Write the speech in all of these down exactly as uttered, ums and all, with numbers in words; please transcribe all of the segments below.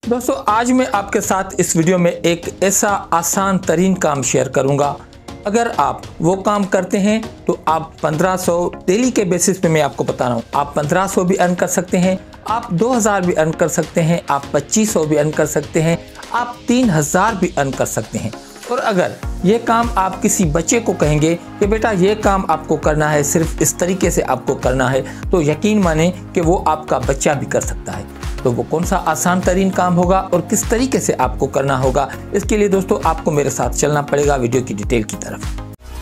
दोस्तों आज मैं आपके साथ इस वीडियो में एक ऐसा आसान तरीन काम शेयर करूंगा। अगर आप वो काम करते हैं तो आप पंद्रह सौ डेली के बेसिस पे, मैं आपको बता रहा हूँ, आप पंद्रह सौ भी अर्न कर सकते हैं, आप दो हज़ार भी अर्न कर सकते हैं, आप पच्चीस सौ भी अर्न कर सकते हैं, आप तीन हज़ार भी अर्न कर सकते हैं। और अगर ये काम आप किसी बच्चे को कहेंगे कि बेटा ये काम आपको करना है, सिर्फ इस तरीके से आपको करना है, तो यकीन माने कि वो आपका बच्चा भी कर सकता है। तो वो कौन सा आसान तरीन काम होगा और किस तरीके से आपको करना होगा, इसके लिए दोस्तों आपको मेरे साथ चलना पड़ेगा वीडियो की डिटेल की तरफ।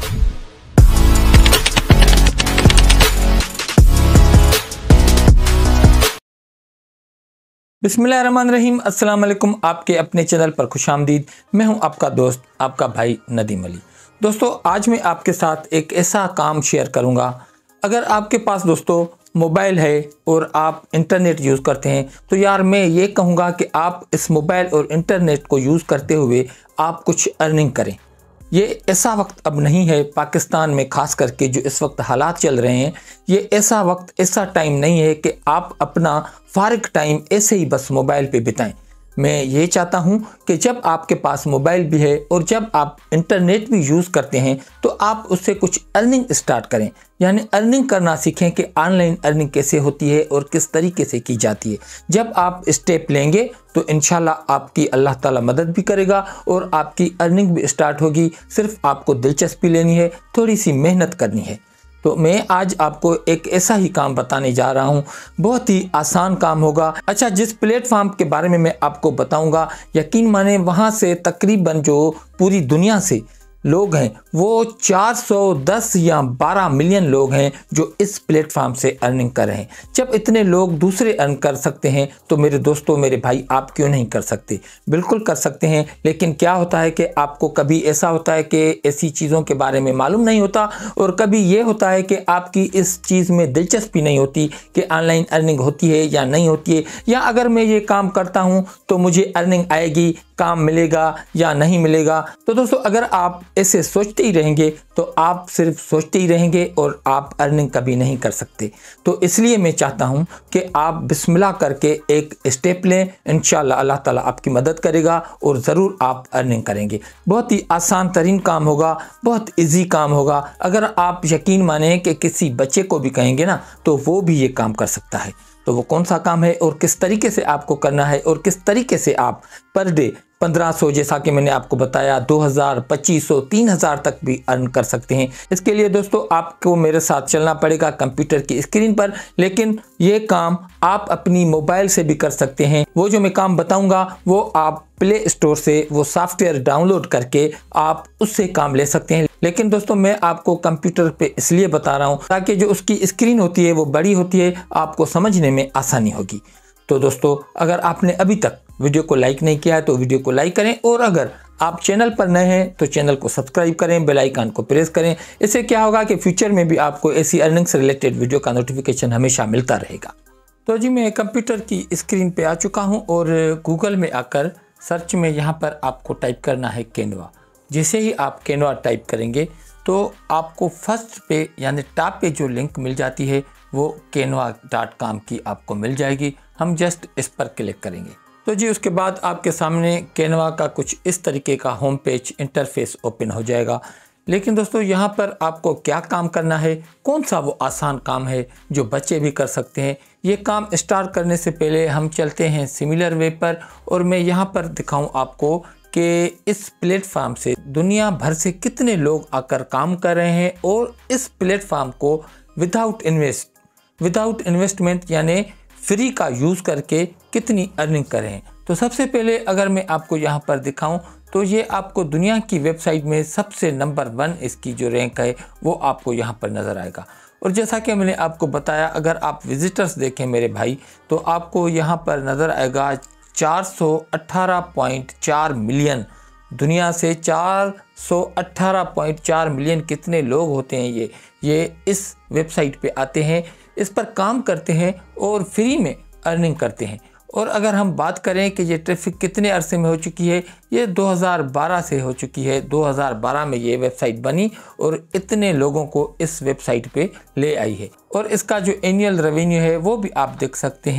बिस्मिल्लाहिर्रहमानिर्रहीम, अस्सलाम वालेकुम। आपके अपने चैनल पर खुशामदीद। मैं हूं आपका दोस्त, आपका भाई नदीम अली। दोस्तों आज मैं आपके साथ एक ऐसा काम शेयर करूंगा। अगर आपके पास दोस्तों मोबाइल है और आप इंटरनेट यूज़ करते हैं तो यार मैं ये कहूँगा कि आप इस मोबाइल और इंटरनेट को यूज़ करते हुए आप कुछ अर्निंग करें। ये ऐसा वक्त अब नहीं है, पाकिस्तान में ख़ास करके जो इस वक्त हालात चल रहे हैं, ये ऐसा वक्त, ऐसा टाइम नहीं है कि आप अपना फारिग टाइम ऐसे ही बस मोबाइल पे बिताएं। मैं ये चाहता हूँ कि जब आपके पास मोबाइल भी है और जब आप इंटरनेट भी यूज़ करते हैं तो आप उससे कुछ अर्निंग स्टार्ट करें, यानी अर्निंग करना सीखें कि ऑनलाइन अर्निंग कैसे होती है और किस तरीके से की जाती है। जब आप स्टेप लेंगे तो इंशाल्लाह आपकी अल्लाह ताला मदद भी करेगा और आपकी अर्निंग भी स्टार्ट होगी। सिर्फ आपको दिलचस्पी लेनी है, थोड़ी सी मेहनत करनी है। तो मैं आज आपको एक ऐसा ही काम बताने जा रहा हूँ, बहुत ही आसान काम होगा। अच्छा, जिस प्लेटफॉर्म के बारे में मैं आपको बताऊँगा, यकीन माने वहाँ से तकरीबन जो पूरी दुनिया से लोग हैं वो चार सौ दस या बारह मिलियन लोग हैं जो इस प्लेटफॉर्म से अर्निंग कर रहे हैं। जब इतने लोग दूसरे अर्न कर सकते हैं तो मेरे दोस्तों, मेरे भाई, आप क्यों नहीं कर सकते? बिल्कुल कर सकते हैं। लेकिन क्या होता है कि आपको कभी ऐसा होता है कि ऐसी चीज़ों के बारे में मालूम नहीं होता, और कभी ये होता है कि आपकी इस चीज़ में दिलचस्पी नहीं होती कि ऑनलाइन अर्निंग होती है या नहीं होती है, या अगर मैं ये काम करता हूँ तो मुझे अर्निंग आएगी, काम मिलेगा या नहीं मिलेगा। तो दोस्तों अगर आप ऐसे सोचते ही रहेंगे तो आप सिर्फ सोचते ही रहेंगे और आप अर्निंग कभी नहीं कर सकते। तो इसलिए मैं चाहता हूं कि आप बिस्मिल्लाह करके एक स्टेप लें, इंशाल्लाह अल्लाह ताला आपकी मदद करेगा और ज़रूर आप अर्निंग करेंगे। बहुत ही आसान तरीन काम होगा, बहुत इजी काम होगा। अगर आप यकीन माने कि किसी बच्चे को भी कहेंगे ना तो वो भी ये काम कर सकता है। तो वो कौन सा काम है और किस तरीके से आपको करना है और किस तरीके से आप पर डे पंद्रह सौ, जैसा कि मैंने आपको बताया, दो हज़ार, पच्चीस सौ, तीन हज़ार तक भी अर्न कर सकते हैं। इसके लिए दोस्तों आपको मेरे साथ चलना पड़ेगा कंप्यूटर की स्क्रीन पर, लेकिन ये काम आप अपनी मोबाइल से भी कर सकते हैं। वो जो मैं काम बताऊंगा वो आप प्ले स्टोर से वो सॉफ्टवेयर डाउनलोड करके आप उससे काम ले सकते हैं। लेकिन दोस्तों मैं आपको कंप्यूटर पे इसलिए बता रहा हूँ ताकि जो उसकी स्क्रीन होती है वो बड़ी होती है, आपको समझने में आसानी होगी। तो दोस्तों अगर आपने अभी तक वीडियो को लाइक नहीं किया है तो वीडियो को लाइक करें, और अगर आप चैनल पर नए हैं तो चैनल को सब्सक्राइब करें, बेल आइकन को प्रेस करें। इससे क्या होगा कि फ्यूचर में भी आपको ऐसी अर्निंग से रिलेटेड वीडियो का नोटिफिकेशन हमेशा मिलता रहेगा। तो जी मैं कंप्यूटर की स्क्रीन पे आ चुका हूँ और गूगल में आकर सर्च में यहाँ पर आपको टाइप करना है कैनवा। जैसे ही आप कैनवा टाइप करेंगे तो आपको फर्स्ट पे यानी टॉप पे जो लिंक मिल जाती है वो कैनवा डॉट कॉम की आपको मिल जाएगी। हम जस्ट इस पर क्लिक करेंगे तो जी उसके बाद आपके सामने कैनवा का कुछ इस तरीके का होम पेज इंटरफेस ओपन हो जाएगा। लेकिन दोस्तों यहाँ पर आपको क्या काम करना है, कौन सा वो आसान काम है जो बच्चे भी कर सकते हैं। ये काम स्टार्ट करने से पहले हम चलते हैं सिमिलर वे पर, और मैं यहाँ पर दिखाऊं आपको कि इस प्लेटफॉर्म से दुनिया भर से कितने लोग आकर काम कर रहे हैं और इस प्लेटफॉर्म को विदाउट इन्वेस्ट विदाउट इन्वेस्टमेंट यानी फ्री का यूज़ करके कितनी अर्निंग कर रहे हैं। तो सबसे पहले अगर मैं आपको यहाँ पर दिखाऊं तो ये आपको दुनिया की वेबसाइट में सबसे नंबर वन इसकी जो रैंक है वो आपको यहाँ पर नज़र आएगा। और जैसा कि मैंने आपको बताया, अगर आप विजिटर्स देखें मेरे भाई तो आपको यहाँ पर नज़र आएगा चार सौ अठारह पॉइंट चार मिलियन। दुनिया से चार सौ अठारह पॉइंट चार मिलियन कितने लोग होते हैं ये ये इस वेबसाइट पे आते हैं, इस पर काम करते हैं और फ्री में अर्निंग करते हैं। और अगर हम बात करें कि ये ट्रैफिक कितने अरसे में हो चुकी है, ये दो हज़ार बारह से हो चुकी है। दो हज़ार बारह में ये वेबसाइट बनी और इतने लोगों को इस वेबसाइट पे ले आई है। और इसका जो एनुअल रेवेन्यू है वो भी आप देख सकते हैं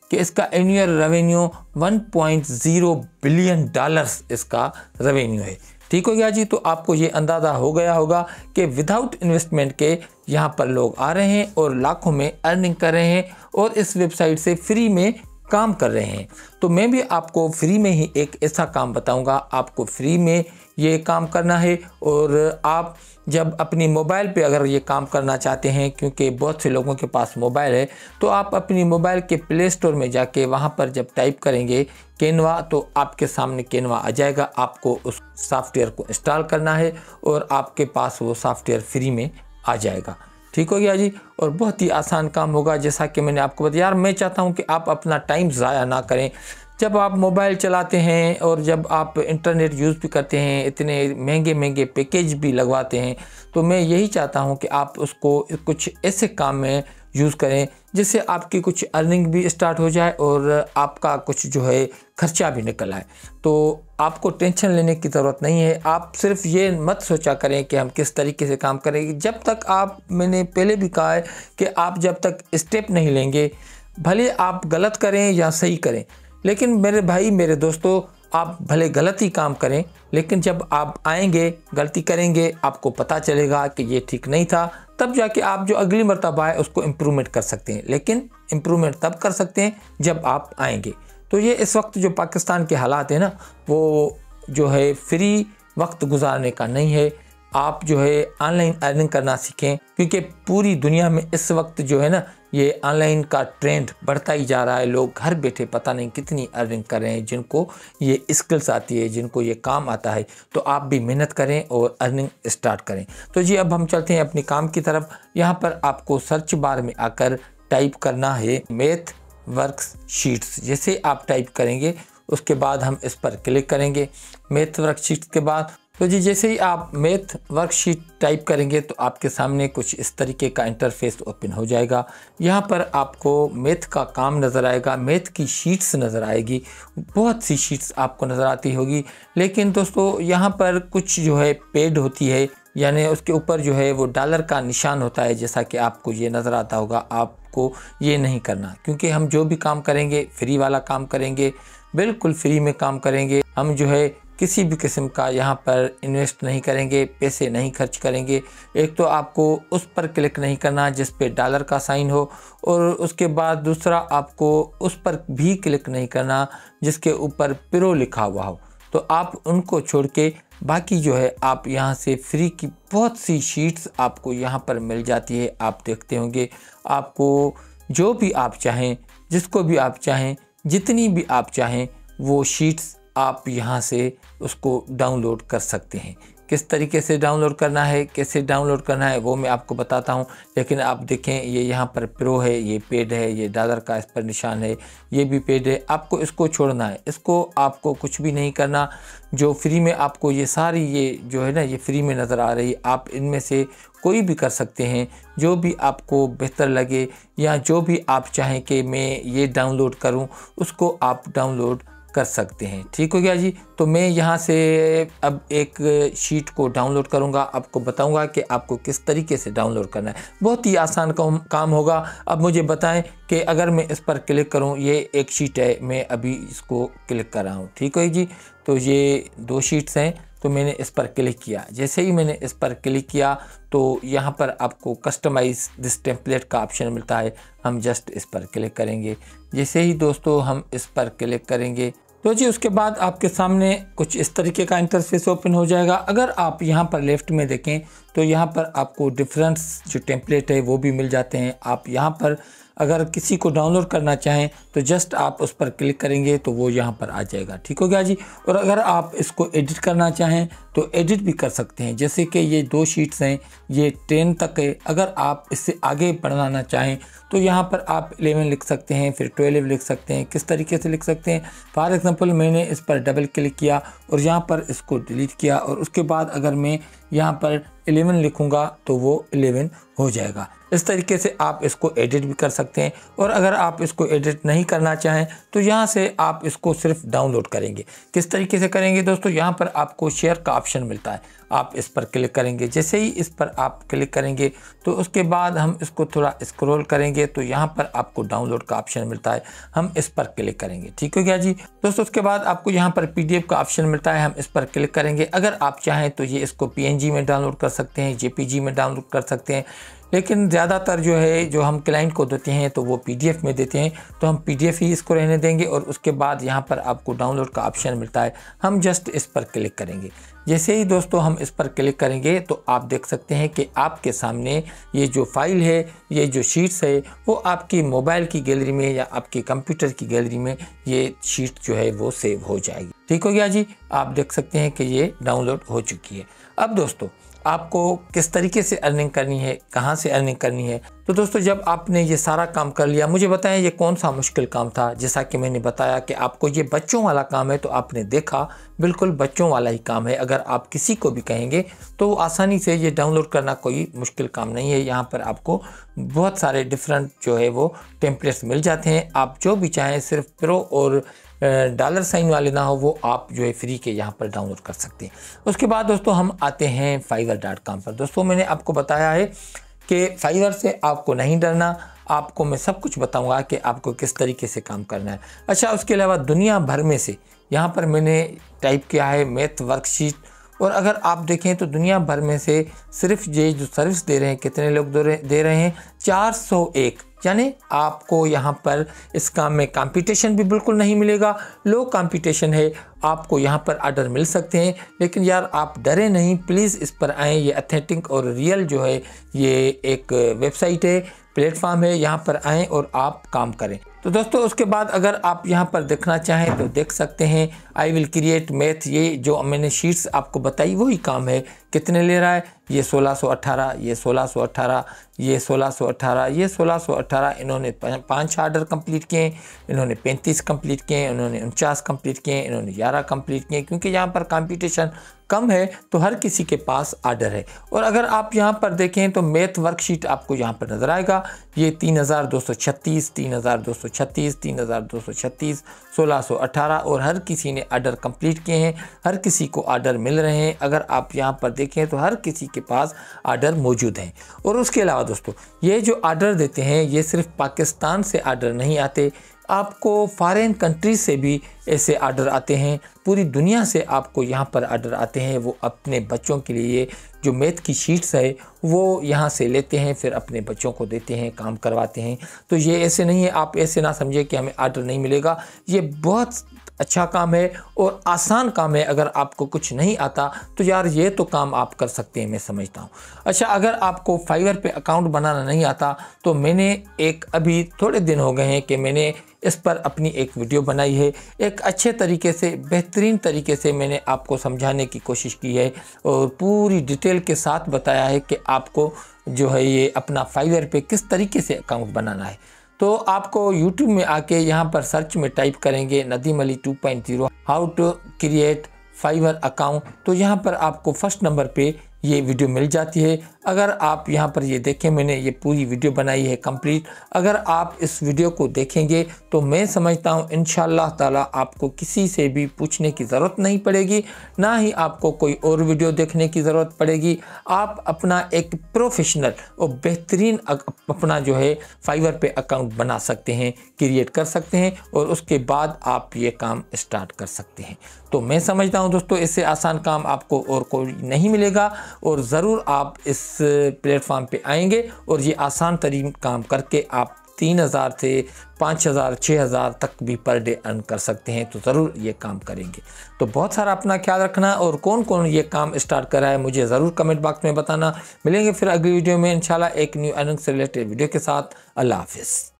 कि इसका annual revenue one point zero billion dollars इसका रेवेन्यू है। ठीक हो गया जी। तो आपको ये अंदाज़ा हो गया होगा कि विदाउट इन्वेस्टमेंट के यहाँ पर लोग आ रहे हैं और लाखों में अर्निंग कर रहे हैं और इस वेबसाइट से फ्री में काम कर रहे हैं। तो मैं भी आपको फ्री में ही एक ऐसा काम बताऊंगा, आपको फ्री में ये काम करना है। और आप जब अपनी मोबाइल पे अगर ये काम करना चाहते हैं, क्योंकि बहुत से लोगों के पास मोबाइल है, तो आप अपनी मोबाइल के प्ले स्टोर में जाके वहाँ पर जब टाइप करेंगे कैनवा, तो आपके सामने कैनवा आ जाएगा। आपको उस सॉफ्टवेयर को इंस्टॉल करना है और आपके पास वो सॉफ्टवेयर फ्री में आ जाएगा। ठीक हो गया जी। और बहुत ही आसान काम होगा, जैसा कि मैंने आपको बताया। यार मैं चाहता हूं कि आप अपना टाइम ज़ाया ना करें। जब आप मोबाइल चलाते हैं और जब आप इंटरनेट यूज़ भी करते हैं, इतने महंगे महंगे पैकेज भी लगवाते हैं, तो मैं यही चाहता हूं कि आप उसको कुछ ऐसे काम में यूज़ करें जिससे आपकी कुछ अर्निंग भी स्टार्ट हो जाए और आपका कुछ जो है खर्चा भी निकल आए। तो आपको टेंशन लेने की ज़रूरत नहीं है। आप सिर्फ ये मत सोचा करें कि हम किस तरीके से काम करेंगे। जब तक आप, मैंने पहले भी कहा है कि आप जब तक स्टेप नहीं लेंगे, भले आप गलत करें या सही करें, लेकिन मेरे भाई मेरे दोस्तों, आप भले गलत ही काम करें, लेकिन जब आप आएंगे, गलती करेंगे, आपको पता चलेगा कि ये ठीक नहीं था, तब जाके आप जो अगली मर्तबा है उसको इम्प्रूवमेंट कर सकते हैं। लेकिन इम्प्रूवमेंट तब कर सकते हैं जब आप आएंगे। तो ये इस वक्त जो पाकिस्तान के हालात है ना, वो जो है फ्री वक्त गुजारने का नहीं है। आप जो है ऑनलाइन अर्निंग करना सीखें, क्योंकि पूरी दुनिया में इस वक्त जो है ना, ये ऑनलाइन का ट्रेंड बढ़ता ही जा रहा है। लोग घर बैठे पता नहीं कितनी अर्निंग कर रहे हैं, जिनको ये स्किल्स आती है, जिनको ये काम आता है। तो आप भी मेहनत करें और अर्निंग स्टार्ट करें। तो जी अब हम चलते हैं अपने काम की तरफ। यहाँ पर आपको सर्च बार में आकर टाइप करना है मैथ वर्कशीट्स। जैसे आप टाइप करेंगे उसके बाद हम इस पर क्लिक करेंगे मैथ वर्कशीट्स के बाद। तो जी जैसे ही आप मैथ वर्कशीट टाइप करेंगे तो आपके सामने कुछ इस तरीके का इंटरफेस ओपन हो जाएगा। यहाँ पर आपको मैथ का काम नज़र आएगा, मैथ की शीट्स नज़र आएगी, बहुत सी शीट्स आपको नज़र आती होगी। लेकिन दोस्तों यहाँ पर कुछ जो है पेड होती है, यानी उसके ऊपर जो है वो डॉलर का निशान होता है, जैसा कि आपको ये नज़र आता होगा। आपको ये नहीं करना, क्योंकि हम जो भी काम करेंगे फ्री वाला काम करेंगे, बिल्कुल फ्री में काम करेंगे। हम जो है किसी भी किस्म का यहाँ पर इन्वेस्ट नहीं करेंगे, पैसे नहीं खर्च करेंगे। एक तो आपको उस पर क्लिक नहीं करना जिस पे डॉलर का साइन हो, और उसके बाद दूसरा आपको उस पर भी क्लिक नहीं करना जिसके ऊपर प्रो लिखा हुआ हो। तो आप उनको छोड़ के बाकी जो है आप यहाँ से फ्री की बहुत सी शीट्स आपको यहाँ पर मिल जाती है। आप देखते होंगे, आपको जो भी आप चाहें, जिसको भी आप चाहें, जितनी भी आप चाहें, वो शीट्स आप यहाँ से उसको डाउनलोड कर सकते हैं। किस तरीके से डाउनलोड करना है, कैसे डाउनलोड करना है, वो मैं आपको बताता हूँ। लेकिन आप देखें, ये यहाँ पर प्रो है, ये पेड है, ये डॉलर का इस पर निशान है, ये भी पेड है। आपको इसको छोड़ना है, इसको आपको कुछ भी नहीं करना। जो फ्री में आपको ये सारी ये जो है ना, ये फ्री में नज़र आ रही, आप इनमें से कोई भी कर सकते हैं, जो भी आपको बेहतर लगे या जो भी आप चाहें कि मैं ये डाउनलोड करूँ, उसको आप डाउनलोड कर सकते हैं। ठीक हो गया जी। तो मैं यहाँ से अब एक शीट को डाउनलोड करूँगा, आपको बताऊँगा कि आपको किस तरीके से डाउनलोड करना है। बहुत ही आसान काम होगा। अब मुझे बताएं कि अगर मैं इस पर क्लिक करूँ, ये एक शीट है, मैं अभी इसको क्लिक कर रहा हूँ। ठीक है जी। तो ये दो शीट्स हैं, तो मैंने इस पर क्लिक किया। जैसे ही मैंने इस पर क्लिक किया तो यहाँ पर आपको कस्टमाइज दिस टेम्पलेट का ऑप्शन मिलता है। हम जस्ट इस पर क्लिक करेंगे। जैसे ही दोस्तों हम इस पर क्लिक करेंगे तो जी उसके बाद आपके सामने कुछ इस तरीके का इंटरफेस ओपन हो जाएगा। अगर आप यहाँ पर लेफ्ट में देखें तो यहाँ पर आपको डिफरेंस जो टेम्पलेट है वो भी मिल जाते हैं। आप यहाँ पर अगर किसी को डाउनलोड करना चाहें तो जस्ट आप उस पर क्लिक करेंगे तो वो यहाँ पर आ जाएगा। ठीक हो गया जी। और अगर आप इसको एडिट करना चाहें तो एडिट भी कर सकते हैं। जैसे कि ये दो शीट्स हैं, ये टेन तक है। अगर आप इससे आगे बढ़ाना चाहें तो यहाँ पर आप इलेवन लिख सकते हैं, फिर ट्वेल्व लिख सकते हैं। किस तरीके से लिख सकते हैं, फॉर एग्जांपल मैंने इस पर डबल क्लिक किया और यहाँ पर इसको डिलीट किया, और उसके बाद अगर मैं यहाँ पर इलेवन लिखूंगा तो वो इलेवन हो जाएगा। इस तरीके से आप इसको एडिट भी कर सकते हैं। और अगर आप इसको एडिट नहीं करना चाहें तो यहाँ से आप इसको सिर्फ डाउनलोड करेंगे। किस तरीके से करेंगे दोस्तों, यहाँ पर आपको शेयर का ऑप्शन मिलता है, आप इस पर क्लिक करेंगे। जैसे ही इस पर आप क्लिक करेंगे तो उसके बाद हम इसको थोड़ा स्क्रॉल करेंगे तो यहाँ पर आपको डाउनलोड का ऑप्शन मिलता है, हम इस पर क्लिक करेंगे। ठीक हो गया जी दोस्तों। उसके बाद आपको यहाँ पर पीडीएफ का ऑप्शन मिलता है, हम इस पर क्लिक करेंगे। अगर आप चाहें तो ये इसको पीएनजी में डाउनलोड कर सकते हैं, जेपीजी में डाउनलोड कर सकते हैं, लेकिन ज़्यादातर जो है जो हम क्लाइंट को देते हैं तो वो पीडीएफ में देते हैं, तो हम पीडीएफ ही इसको रहने देंगे। और उसके बाद यहाँ पर आपको डाउनलोड का ऑप्शन मिलता है, हम जस्ट इस पर क्लिक करेंगे। जैसे ही दोस्तों हम इस पर क्लिक करेंगे तो आप देख सकते हैं कि आपके सामने ये जो फाइल है, ये जो शीट्स है, वो आपकी मोबाइल की गैलरी में या आपके कंप्यूटर की गैलरी में ये शीट जो है वो सेव हो जाएगी। ठीक हो गया जी, आप देख सकते हैं कि ये डाउनलोड हो चुकी है। अब दोस्तों आपको किस तरीके से अर्निंग करनी है, कहाँ से अर्निंग करनी है, तो दोस्तों जब आपने ये सारा काम कर लिया, मुझे बताएं ये कौन सा मुश्किल काम था। जैसा कि मैंने बताया कि आपको ये बच्चों वाला काम है, तो आपने देखा बिल्कुल बच्चों वाला ही काम है। अगर आप किसी को भी कहेंगे तो आसानी से ये डाउनलोड करना कोई मुश्किल काम नहीं है। यहाँ पर आपको बहुत सारे डिफरेंट जो है वो टेम्पलेट्स मिल जाते हैं। आप जो भी चाहें, सिर्फ प्रो और डॉलर साइन वाले ना हो, वो आप जो है फ्री के यहाँ पर डाउनलोड कर सकते हैं। उसके बाद दोस्तों हम आते हैं फाइवर डॉट कॉम पर। दोस्तों मैंने आपको बताया है कि फाइवर से आपको नहीं डरना, आपको मैं सब कुछ बताऊंगा कि आपको किस तरीके से काम करना है। अच्छा, उसके अलावा दुनिया भर में से यहाँ पर मैंने टाइप किया है मैथ वर्कशीट, और अगर आप देखें तो दुनिया भर में से सिर्फ ये जो सर्विस दे रहे हैं, कितने लोग दे रहे हैं, चार सौ एक। यानी आपको यहाँ पर इस काम में कंपटीशन भी बिल्कुल नहीं मिलेगा, लो कंपटीशन है, आपको यहाँ पर ऑर्डर मिल सकते हैं। लेकिन यार आप डरे नहीं, प्लीज़ इस पर आएँ। ये ऑथेंटिक और रियल जो है ये एक वेबसाइट है, प्लेटफॉर्म है, यहाँ पर आएँ और आप काम करें। तो दोस्तों उसके बाद अगर आप यहाँ पर देखना चाहें तो देख सकते हैं, आई विल क्रिएट मैथ, ये जो मैंने शीट्स आपको बताई वही काम है। कितने ले रहा है, ये सोलह सौ अठारह, ये सोलह सौ अठारह, ये सोलह सौ अठारह, ये सोलह सौ अठारह। इन्होंने पाँच आर्डर कंप्लीट किए, इन्होंने पैंतीस कंप्लीट किए, इन्होंने उनचास कंप्लीट किए, इन्होंने ग्यारह कंप्लीट किए। क्योंकि यहाँ पर कंपटीशन कम है तो हर किसी के पास आर्डर है। और अगर आप यहाँ पर देखें तो मैथ वर्कशीट आपको यहाँ पर नज़र आएगा, ये तीन हज़ार दो सौ छत्तीस, तीन हज़ार दो सौ छत्तीस, तीन हज़ार दो सौ छत्तीस, सोलह सौ अठारह, और हर किसी ने आर्डर कंप्लीट किए हैं, हर किसी को आर्डर मिल रहे हैं। अगर आप यहाँ पर देखें तो हर किसी के पास आर्डर मौजूद हैं। और उसके अलावा दोस्तों ये जो आर्डर देते हैं ये सिर्फ पाकिस्तान से आर्डर नहीं आते, आपको फॉरेन कंट्रीज से भी ऐसे आर्डर आते हैं, पूरी दुनिया से आपको यहाँ पर आर्डर आते हैं। वो अपने बच्चों के लिए जो मैथ की शीट्स है वो यहाँ से लेते हैं, फिर अपने बच्चों को देते हैं, काम करवाते हैं। तो ये ऐसे नहीं है, आप ऐसे ना समझे कि हमें आर्डर नहीं मिलेगा। ये बहुत अच्छा काम है और आसान काम है। अगर आपको कुछ नहीं आता तो यार ये तो काम आप कर सकते हैं, मैं समझता हूँ। अच्छा, अगर आपको फाइवर पे अकाउंट बनाना नहीं आता तो मैंने एक अभी थोड़े दिन हो गए हैं कि मैंने इस पर अपनी एक वीडियो बनाई है। एक अच्छे तरीके से, बेहतरीन तरीके से मैंने आपको समझाने की कोशिश की है और पूरी डिटेल के साथ बताया है कि आपको जो है ये अपना फाइवर पे किस तरीके से अकाउंट बनाना है। तो आपको यूट्यूब में आके यहाँ पर सर्च में टाइप करेंगे Nadeem Ali two point zero how to create Fiverr account, तो यहाँ पर आपको फर्स्ट नंबर पे ये वीडियो मिल जाती है। अगर आप यहाँ पर ये देखें, मैंने ये पूरी वीडियो बनाई है कंप्लीट। अगर आप इस वीडियो को देखेंगे तो मैं समझता हूँ इंशाअल्लाह ताला आपको किसी से भी पूछने की ज़रूरत नहीं पड़ेगी, ना ही आपको कोई और वीडियो देखने की ज़रूरत पड़ेगी। आप अपना एक प्रोफेशनल और बेहतरीन अपना जो है फाइवर पे अकाउंट बना सकते हैं, क्रिएट कर सकते हैं, और उसके बाद आप ये काम स्टार्ट कर सकते हैं। तो मैं समझता हूँ दोस्तों इससे आसान काम आपको और कोई नहीं मिलेगा, और ज़रूर आप इस प्लेटफॉर्म पे आएंगे और ये आसान तरीन काम करके आप तीन हज़ार से पाँच हज़ार छः हज़ार तक भी पर डे अर्न कर सकते हैं। तो ज़रूर ये काम करेंगे। तो बहुत सारा अपना ख्याल रखना, और कौन कौन ये काम स्टार्ट कर रहा है मुझे ज़रूर कमेंट बॉक्स में बताना। मिलेंगे फिर अगली वीडियो में इंशाल्लाह एक न्यू अर्निंग से रिलेटेड वीडियो के साथ। अल्लाह हाफिज़।